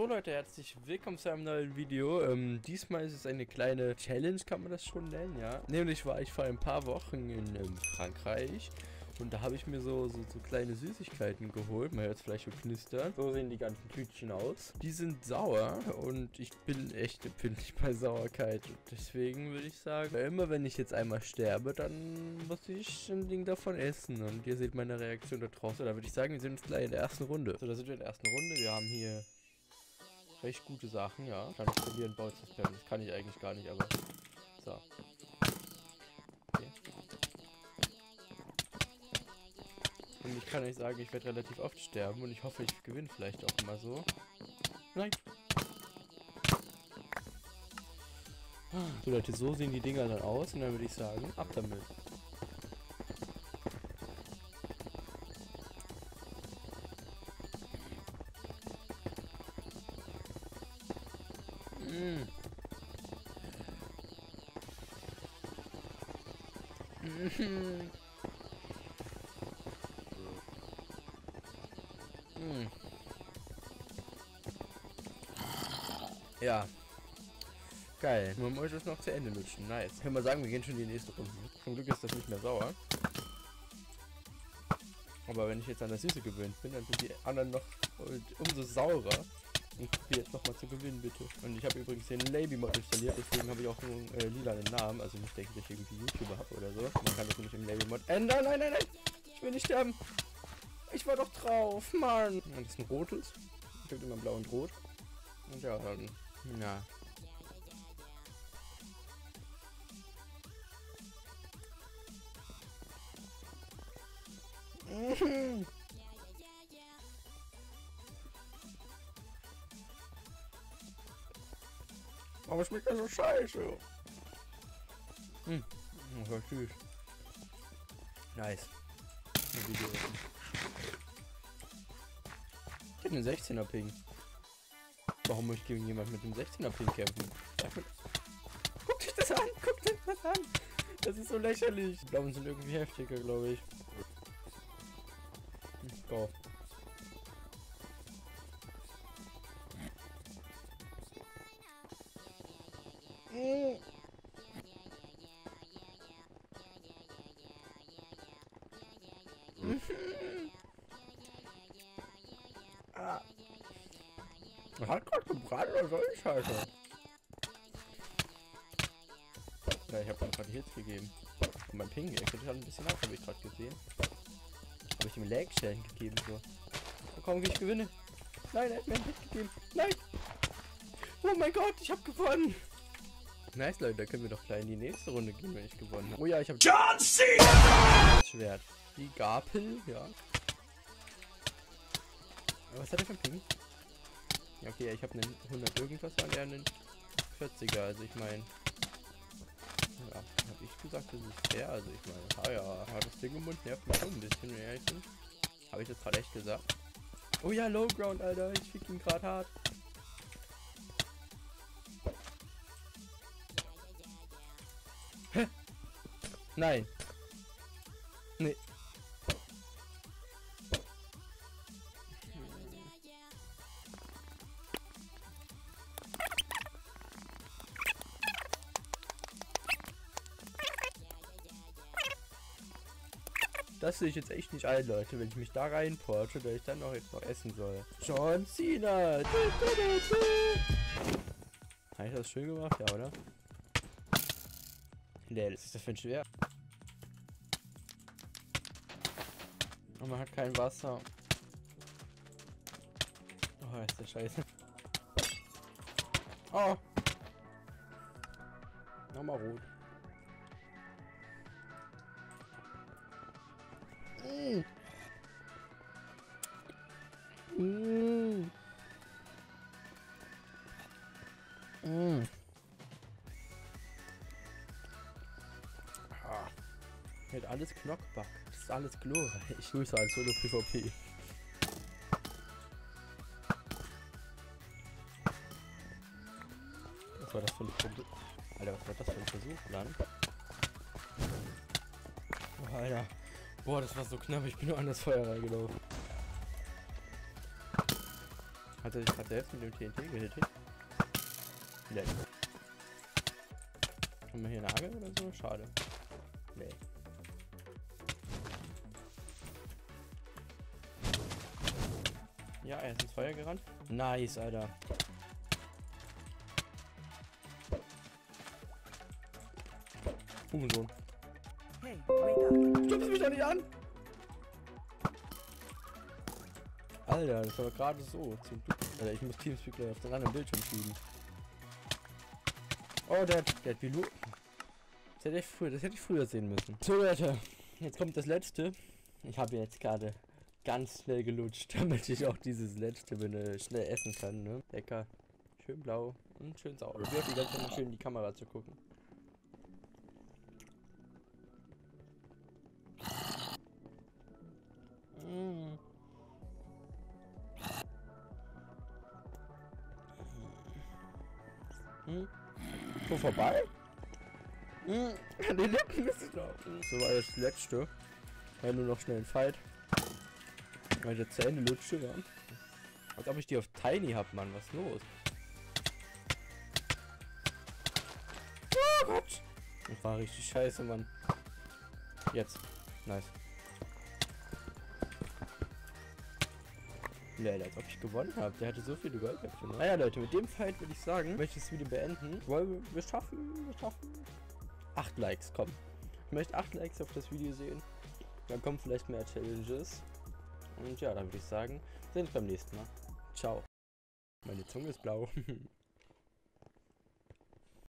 So Leute, herzlich willkommen zu einem neuen Video. Diesmal ist es eine kleine Challenge, kann man das schon nennen, ja. Nämlich war ich vor ein paar Wochen in Frankreich und da habe ich mir so kleine Süßigkeiten geholt. Man hört es vielleicht schon knistern. So sehen die ganzen Tütchen aus. Die sind sauer und ich bin echt empfindlich bei Sauerkeit. Und deswegen würde ich sagen, immer wenn ich jetzt einmal sterbe, dann muss ich ein Ding davon essen. Und ihr seht meine Reaktion da draußen. Da würde ich sagen, wir sind jetzt gleich in der ersten Runde. So, da sind wir in der ersten Runde. Wir haben hier recht gute Sachen, ja. Kann ich probieren, Bau zu spammen. Das kann ich eigentlich gar nicht, aber so. Okay. Und ich kann euch sagen, ich werde relativ oft sterben und ich hoffe, ich gewinne vielleicht auch immer so. Nein. So Leute, so sehen die Dinger dann aus und dann würde ich sagen, ab damit. Ja. Geil. Man muss es noch zu Ende lutschen. Nice. Ich kann mal sagen, wir gehen schon in die nächste Runde. Zum Glück ist das nicht mehr sauer. Aber wenn ich jetzt an das Süße gewöhnt bin, dann sind die anderen noch umso saurer. Ich probiere jetzt nochmal zu gewinnen, bitte. Und ich habe übrigens den Labby-Mod installiert, deswegen habe ich auch einen lilanen Namen. Also nicht denke, dass ich irgendwie YouTuber habe oder so. Man kann das nämlich im Labby-Mod ändern. Nein, nein, nein! Ich will nicht sterben! Ich war doch drauf, Mann! Und das ist ein rotes. Ich habe immer blau und rot. Und ja, dann... Ja. Aber schmeckt das so scheiße. Das war süß. Nice. Ich hab einen 16er Ping. Warum muss ich gegen jemanden mit einem 16er Ping kämpfen? Guckt euch das an! Guckt euch das an! Das ist so lächerlich. Die Blauen sind irgendwie heftiger, glaube ich. Go. Man hat gerade gebrannt oder soll ich halt? Ja, ich habe ihm gerade Hits gegeben. Und mein Ping, er könnte halt ein bisschen ab, habe ich gerade gesehen. Habe ich ihm Lag-Stellen gegeben, so. Oh, komm, wie ich gewinne. Nein, er hat mir einen Hit gegeben. Nein! Oh mein Gott, ich habe gewonnen! Nice, Leute, da können wir doch gleich in die nächste Runde gehen, wenn ich gewonnen habe. Oh ja, ich habe John Cena! Das Schwert. Die Gapel, ja. Was hat er für ein Ping? Ja, okay, ich habe einen 100 irgendwas und er einen 40er, also ich meine... Ja, habe ich gesagt, das ist fair, also ich meine... ja, das Ding im Mund nervt mich schon ein bisschen, wenn ehrlich bin. Habe ich das gerade echt gesagt? Oh ja, Low Ground, Alter, ich fick ihn gerade hart. Hä? Nein. Nee. Das sehe ich jetzt echt nicht ein, Leute, wenn ich mich da reinporte, dass ich dann auch jetzt noch essen soll. John Cena! Habe ich das schön gemacht? Ja, oder? Nee, was ist das für ein Schwert? Und man hat kein Wasser. Oh, ist der Scheiße. Oh! Nochmal rot. Mit alles Knockback. Das ist alles glorreich. Ich grüße als Solo PvP. Was war das für ein Versuch? Alter, was war das für ein Versuch, Land? Oh, Alter. Boah, das war so knapp. Ich bin nur an das Feuer reingelaufen. Hat er sich gerade selbst mit dem TNT gehittet? Nee. Haben wir hier eine Angel oder so? Schade. Nee. Ja, er ist ins Feuer gerannt. Nice, Alter. Hurensohn. Hey, wake up. Stupst mich doch nicht an! Alter, das war gerade so. Zum Glück. Alter, ich muss Teamspeak auf den anderen Bildschirm schieben. Oh, der hat wie Lu. Das hätte ich früher sehen müssen. So, Leute. Jetzt kommt das letzte. Ich habe jetzt gerade ganz schnell gelutscht, damit ich auch dieses letzte schnell essen kann, ne? Lecker. Schön blau und schön sauer. Ich will die ganze Zeit schön in die Kamera zu gucken. So vorbei? An den Lippen ist es drauf. So war das letzte. War nur noch schnell ein Fight. Meine Zähne lutsche, ja. Als ob ich die auf Tiny hab, Mann. Was ist los? Oh Gott! Das war richtig scheiße, Mann. Jetzt. Nice. Leute, als ob ich gewonnen habe. Der hatte so viele Goldköpfe. Ne? Naja, Leute, mit dem Fight würde ich sagen, möchte ich das Video beenden. Wollen wir schaffen? 8 Likes, komm. Ich möchte 8 Likes auf das Video sehen. Dann kommen vielleicht mehr Challenges. Und ja, dann würde ich sagen, sehen wir uns beim nächsten Mal. Ciao. Meine Zunge ist blau.